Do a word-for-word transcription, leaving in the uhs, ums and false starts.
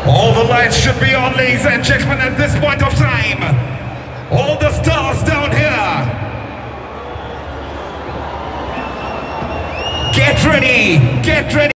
All the lights should be on, ladies and gentlemen, at this point of time. All the stars down here. Get ready, get ready.